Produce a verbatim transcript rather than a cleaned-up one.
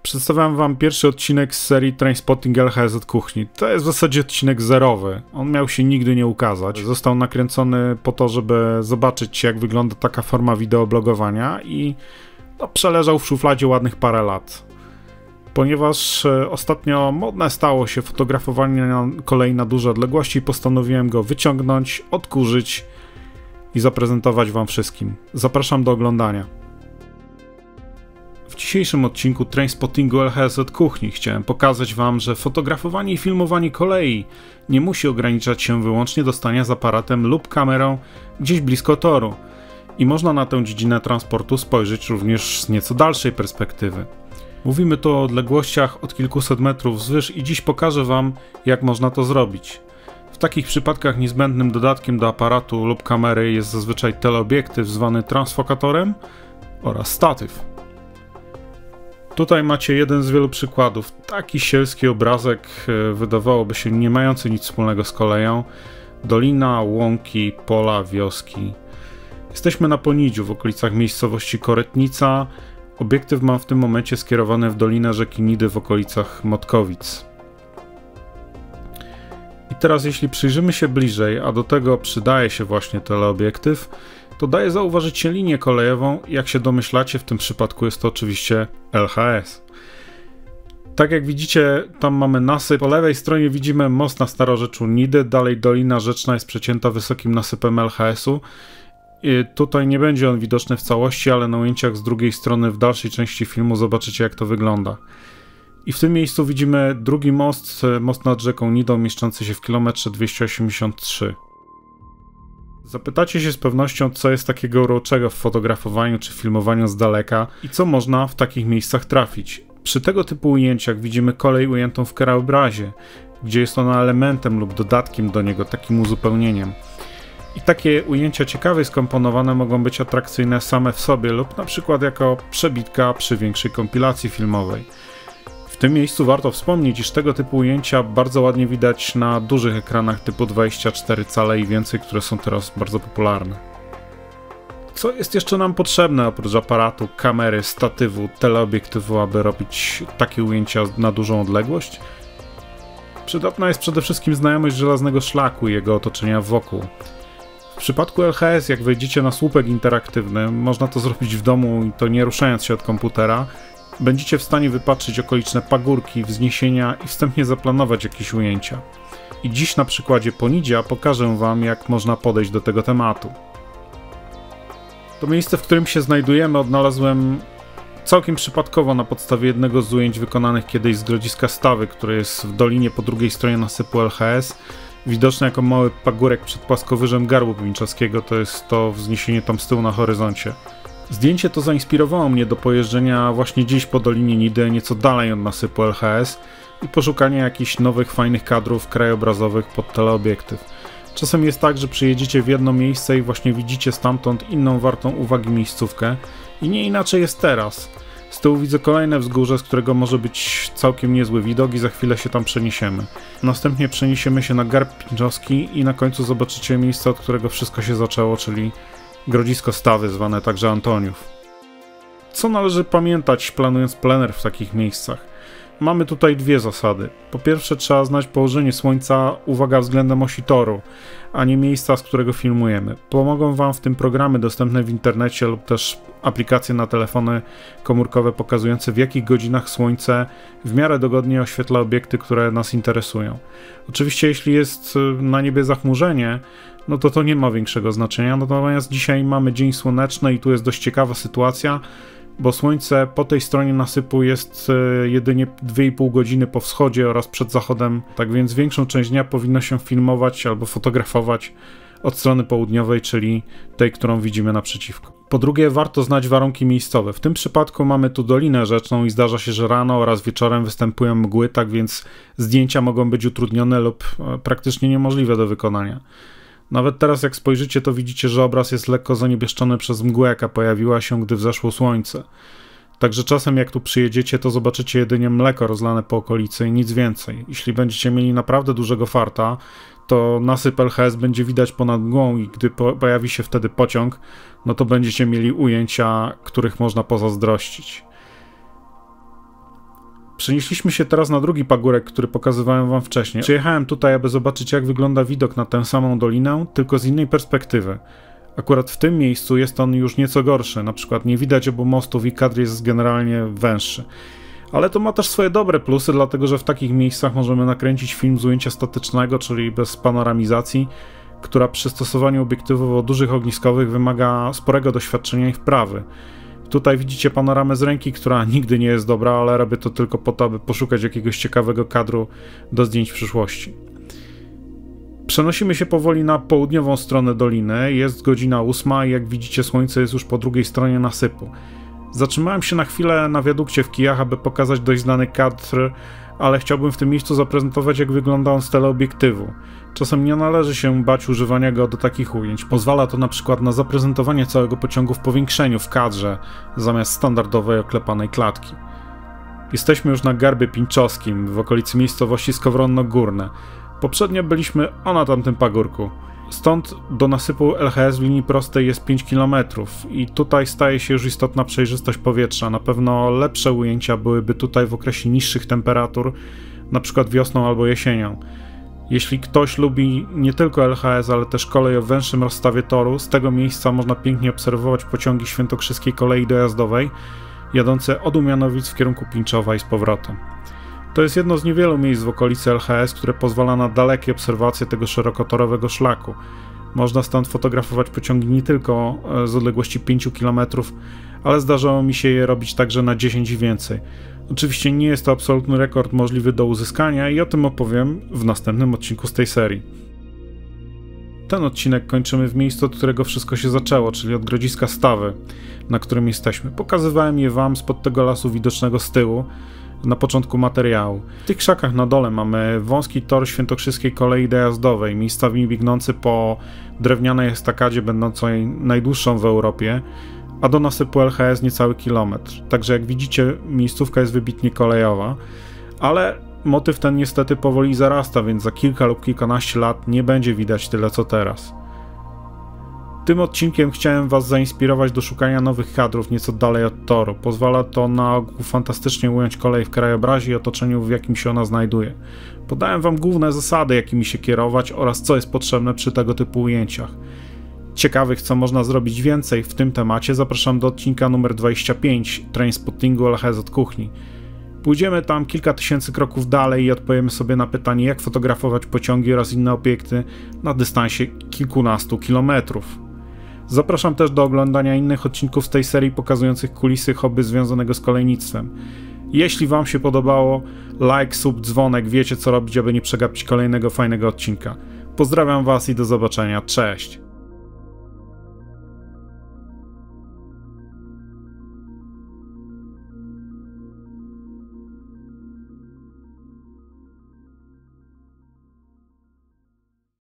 Przedstawiam wam pierwszy odcinek z serii Trainspotting L H S od kuchni. To jest w zasadzie odcinek zerowy. On miał się nigdy nie ukazać. Został nakręcony po to, żeby zobaczyć, jak wygląda taka forma wideoblogowania i no, przeleżał w szufladzie ładnych parę lat. Ponieważ ostatnio modne stało się fotografowanie na kolei na duże odległości, postanowiłem go wyciągnąć, odkurzyć i zaprezentować wam wszystkim. Zapraszam do oglądania. W dzisiejszym odcinku Trainspottingu L H S od kuchni chciałem pokazać wam, że fotografowanie i filmowanie kolei nie musi ograniczać się wyłącznie do stania z aparatem lub kamerą gdzieś blisko toru i można na tę dziedzinę transportu spojrzeć również z nieco dalszej perspektywy. Mówimy tu o odległościach od kilkuset metrów wzwyż i dziś pokażę wam, jak można to zrobić. W takich przypadkach niezbędnym dodatkiem do aparatu lub kamery jest zazwyczaj teleobiektyw zwany transfokatorem oraz statyw. Tutaj macie jeden z wielu przykładów. Taki sielski obrazek, wydawałoby się nie mający nic wspólnego z koleją. Dolina, łąki, pola, wioski. Jesteśmy na Ponidziu, w okolicach miejscowości Koretnica. Obiektyw mam w tym momencie skierowany w dolinę rzeki Nidy w okolicach Motkowic. I teraz jeśli przyjrzymy się bliżej, a do tego przydaje się właśnie teleobiektyw, to daje zauważyć się linię kolejową. Jak się domyślacie, w tym przypadku jest to oczywiście L H S. Tak jak widzicie, tam mamy nasyp. Po lewej stronie widzimy most na starorzeczu Nidy, dalej dolina rzeczna jest przecięta wysokim nasypem L H S u. I tutaj nie będzie on widoczny w całości, ale na ujęciach z drugiej strony w dalszej części filmu zobaczycie, jak to wygląda. I w tym miejscu widzimy drugi most, most nad rzeką Nidą, mieszczący się w kilometrze dwieście osiemdziesiąt trzy. Zapytacie się z pewnością, co jest takiego uroczego w fotografowaniu czy filmowaniu z daleka i co można w takich miejscach trafić. Przy tego typu ujęciach widzimy kolej ujętą w krajobrazie, gdzie jest ona elementem lub dodatkiem do niego, takim uzupełnieniem. I takie ujęcia ciekawie skomponowane mogą być atrakcyjne same w sobie lub na przykład jako przebitka przy większej kompilacji filmowej. W tym miejscu warto wspomnieć, iż tego typu ujęcia bardzo ładnie widać na dużych ekranach typu dwadzieścia cztery cale i więcej, które są teraz bardzo popularne. Co jest jeszcze nam potrzebne oprócz aparatu, kamery, statywu, teleobiektywu, aby robić takie ujęcia na dużą odległość? Przydatna jest przede wszystkim znajomość żelaznego szlaku i jego otoczenia wokół. W przypadku L H S, jak wejdziecie na słupek interaktywny, można to zrobić w domu i to nie ruszając się od komputera, będziecie w stanie wypatrzyć okoliczne pagórki, wzniesienia i wstępnie zaplanować jakieś ujęcia. I dziś na przykładzie Ponidzia pokażę wam, jak można podejść do tego tematu. To miejsce, w którym się znajdujemy, odnalazłem całkiem przypadkowo na podstawie jednego z ujęć wykonanych kiedyś z Grodziska Stawy, które jest w dolinie po drugiej stronie nasypu L H S. Widoczne jako mały pagórek przed płaskowyżem Garbu Pińczowskiego, to jest to wzniesienie tam z tyłu na horyzoncie. Zdjęcie to zainspirowało mnie do pojeżdżenia właśnie dziś po Dolinie Nidy, nieco dalej od nasypu L H S i poszukania jakichś nowych, fajnych kadrów krajobrazowych pod teleobiektyw. Czasem jest tak, że przyjedziecie w jedno miejsce i właśnie widzicie stamtąd inną wartą uwagi miejscówkę i nie inaczej jest teraz. Z tyłu widzę kolejne wzgórze, z którego może być całkiem niezły widok i za chwilę się tam przeniesiemy. Następnie przeniesiemy się na Garb Pińczowski i na końcu zobaczycie miejsce, od którego wszystko się zaczęło, czyli Grodzisko Stawy, zwane także Antoniów. Co należy pamiętać, planując plener w takich miejscach? Mamy tutaj dwie zasady. Po pierwsze, trzeba znać położenie słońca, uwaga względem osi toru, a nie miejsca, z którego filmujemy. Pomogą wam w tym programy dostępne w internecie lub też aplikacje na telefony komórkowe pokazujące, w jakich godzinach słońce w miarę dogodnie oświetla obiekty, które nas interesują. Oczywiście jeśli jest na niebie zachmurzenie, no to to nie ma większego znaczenia, natomiast dzisiaj mamy dzień słoneczny i tu jest dość ciekawa sytuacja, bo słońce po tej stronie nasypu jest jedynie dwie i pół godziny po wschodzie oraz przed zachodem, tak więc większą część dnia powinno się filmować albo fotografować od strony południowej, czyli tej, którą widzimy naprzeciwko. Po drugie, warto znać warunki miejscowe. W tym przypadku mamy tu Dolinę Rzeczną i zdarza się, że rano oraz wieczorem występują mgły, tak więc zdjęcia mogą być utrudnione lub praktycznie niemożliwe do wykonania. Nawet teraz jak spojrzycie, to widzicie, że obraz jest lekko zaniebieszczony przez mgłę, jaka pojawiła się, gdy wzeszło słońce. Także czasem jak tu przyjedziecie, to zobaczycie jedynie mleko rozlane po okolicy i nic więcej. Jeśli będziecie mieli naprawdę dużego farta, to nasyp L H S będzie widać ponad mgłą i gdy po pojawi się wtedy pociąg, no to będziecie mieli ujęcia, których można pozazdrościć. Przenieśliśmy się teraz na drugi pagórek, który pokazywałem wam wcześniej. Przyjechałem tutaj, aby zobaczyć, jak wygląda widok na tę samą dolinę, tylko z innej perspektywy. Akurat w tym miejscu jest on już nieco gorszy, na przykład nie widać obu mostów i kadr jest generalnie węższy. Ale to ma też swoje dobre plusy, dlatego że w takich miejscach możemy nakręcić film z ujęcia statycznego, czyli bez panoramizacji, która przy stosowaniu obiektywów o dużych ogniskowych wymaga sporego doświadczenia i wprawy. Tutaj widzicie panoramę z ręki, która nigdy nie jest dobra, ale robię to tylko po to, aby poszukać jakiegoś ciekawego kadru do zdjęć w przyszłości. Przenosimy się powoli na południową stronę doliny, jest godzina ósma i jak widzicie słońce jest już po drugiej stronie nasypu. Zatrzymałem się na chwilę na wiadukcie w kijach, aby pokazać dość znany kadr, ale chciałbym w tym miejscu zaprezentować, jak wygląda on z teleobiektywu. Czasem nie należy się bać używania go do takich ujęć. Pozwala to na przykład na zaprezentowanie całego pociągu w powiększeniu w kadrze, zamiast standardowej oklepanej klatki. Jesteśmy już na Garbie Pińczowskim, w okolicy miejscowości Skowronno Górne. Poprzednio byliśmy o na tamtym pagórku. Stąd do nasypu L H S w linii prostej jest pięć kilometrów i tutaj staje się już istotna przejrzystość powietrza. Na pewno lepsze ujęcia byłyby tutaj w okresie niższych temperatur, na przykład wiosną albo jesienią. Jeśli ktoś lubi nie tylko L H S, ale też kolej o węższym rozstawie toru, z tego miejsca można pięknie obserwować pociągi świętokrzyskiej kolei dojazdowej jadące od Umianowic w kierunku Pińczowa i z powrotem. To jest jedno z niewielu miejsc w okolicy L H S, które pozwala na dalekie obserwacje tego szerokotorowego szlaku. Można stąd fotografować pociągi nie tylko z odległości pięciu kilometrów, ale zdarzało mi się je robić także na dziesięć i więcej. Oczywiście nie jest to absolutny rekord możliwy do uzyskania i o tym opowiem w następnym odcinku z tej serii. Ten odcinek kończymy w miejscu, od którego wszystko się zaczęło, czyli od Grodziska Stawy, na którym jesteśmy. Pokazywałem je wam spod tego lasu widocznego z tyłu, na początku materiału. W tych krzakach na dole mamy wąski tor świętokrzyskiej kolei dojazdowej, miejscami biegnący po drewnianej estakadzie będącej najdłuższą w Europie, a do nasypu L H S niecały kilometr. Także jak widzicie, miejscówka jest wybitnie kolejowa, ale motyw ten niestety powoli zarasta, więc za kilka lub kilkanaście lat nie będzie widać tyle co teraz. Tym odcinkiem chciałem was zainspirować do szukania nowych kadrów nieco dalej od toru. Pozwala to na ogół fantastycznie ująć kolej w krajobrazie i otoczeniu, w jakim się ona znajduje. Podałem wam główne zasady, jakimi się kierować oraz co jest potrzebne przy tego typu ujęciach. Ciekawych, co można zrobić więcej w tym temacie, zapraszam do odcinka numer dwadzieścia pięć Trainspottingu L H S od kuchni. Pójdziemy tam kilka tysięcy kroków dalej i odpowiemy sobie na pytanie, jak fotografować pociągi oraz inne obiekty na dystansie kilkunastu kilometrów. Zapraszam też do oglądania innych odcinków z tej serii pokazujących kulisy hobby związanego z kolejnictwem. Jeśli wam się podobało, like, sub, dzwonek, wiecie co robić, aby nie przegapić kolejnego fajnego odcinka. Pozdrawiam was i do zobaczenia, cześć!